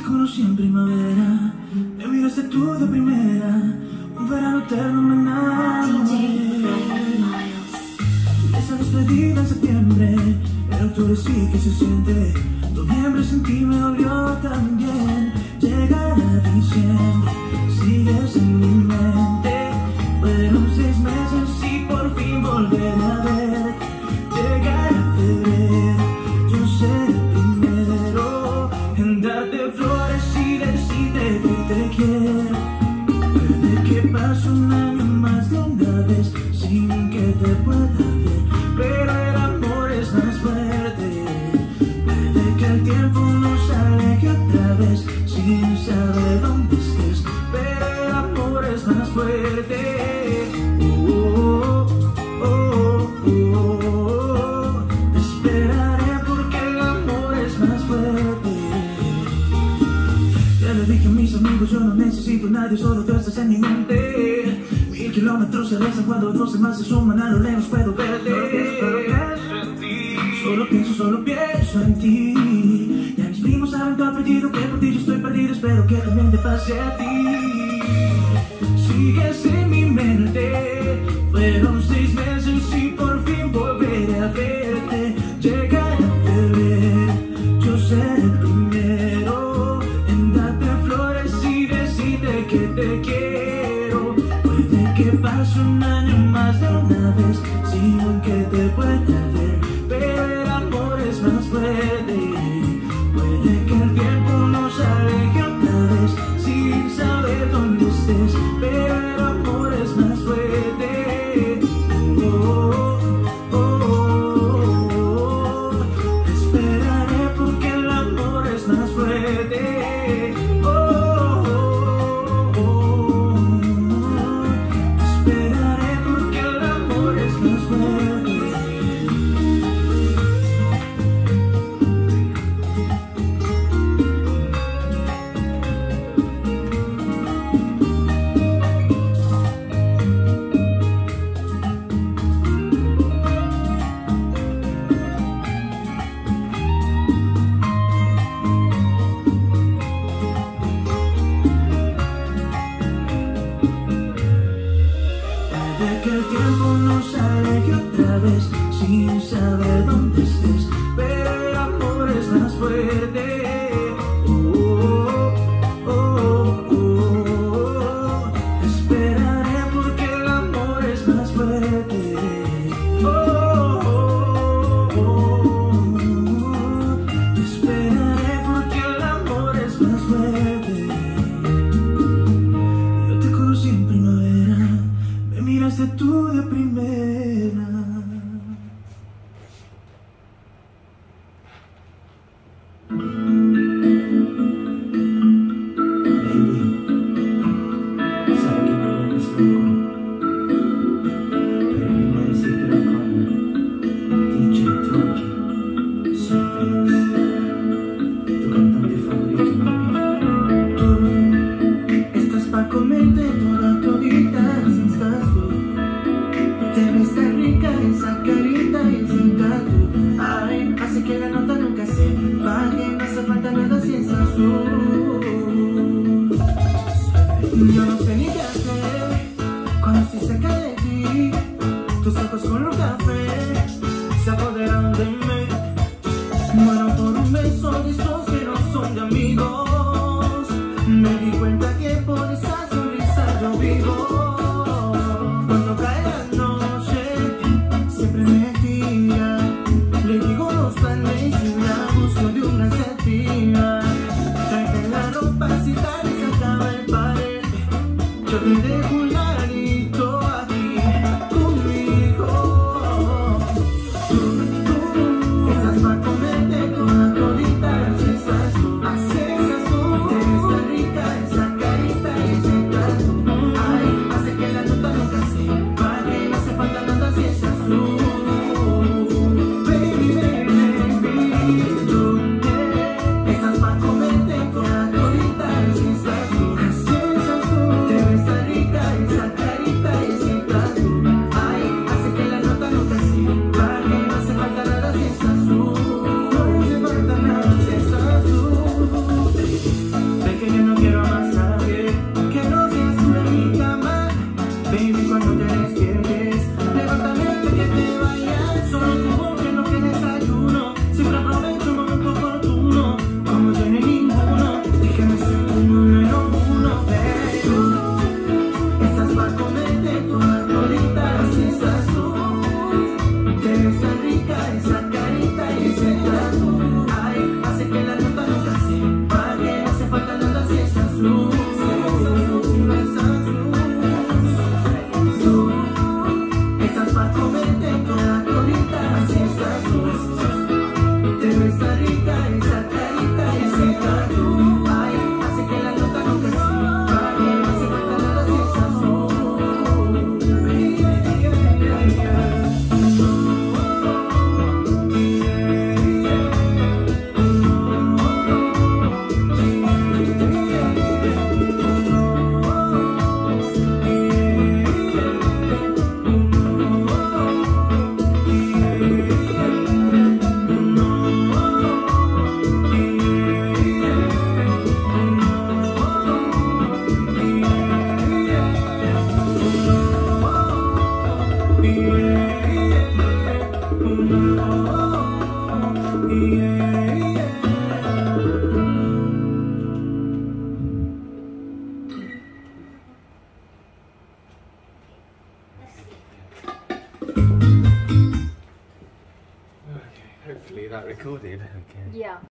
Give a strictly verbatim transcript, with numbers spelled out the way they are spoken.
conocí en primavera, me miraste tú de primera, un verano eterno me enamoré. Esa despedida en septiembre, en octubre sí que se siente, noviembre sin ti me dolió también. Llegará diciembre, sigues en mi mente, fueron seis meses y por fin volveré a ver. Llegará febrero, yo seré el primero en darte flores y decirte que te quiero. Puede que pase un año más de una vez sin que te pueda ver, pero el amor es más fuerte. Puede que el tiempo nos aleje otra vez sin saber dónde estés, pero el amor es más fuerte. Oh, oh, oh, oh, oh. Te esperaré porque el amor es más fuerte. Ya le dije a mis amigos, yo no necesito a nadie, solo tú estás en mi mente. Mil kilómetros se alzan cuando dos demás se suman, a lo lejos puedo verte. Solo pienso, solo pienso en ti. Ya mis primos saben tu apellido, que por ti yo estoy perdido, espero que también te pase a ti. Sigues en mi mente, fueron seis meses y por fin volveré a verte. Llegará febrero, yo seré el primero en darte flores y decirte que te quiero. Puede que pase un año más de una vez sin que te pueda ver, pero el amor es más fuerte. Puede que el tiempo nos aleje otra vez sin saber dónde estés, pero el amor es más fuerte. Oh, oh, oh, oh. Te esperaré porque el amor es más fuerte. Oh, oh, oh, oh. Te esperaré porque el amor es más fuerte. Puede que el tiempo nos aleje otra vez sin saber dónde estés, pero el amor es más fuerte. Oh, oh, oh, oh. Te esperaré porque el amor es más fuerte. Oh, oh, oh, oh. Te esperaré porque el amor es más fuerte. Yo te conocí en primavera, me miraste tú de primera. Baby, sabe que me vuelves loco, pero vengo a decírtelo como D J Tronky. Soy Felix, tu cantante favorito, mami. Tú estás pa' comerte toda todita sin sazo. Te ves tan rica esa carita y sin tatu. Ay, hace que la nota nunca se baje, no hace falta nada sin sazo. Yo no sé ni qué hacer cuando estoy cerca de ti. Tus ojos con un café se apoderan de mí. Muero por un beso de esos que no son de amigos. Me di cuenta que por esa sonrisa yo vivo. Cuando cae la noche siempre me tira. Le digo los planes y la busco de una sativa. Tráete la ropa si tal y se acaba el pared. Yo te dejo un ladito aquí conmigo. Tú, tú, estás pa' comerte tú. recorded? Okay. Yeah.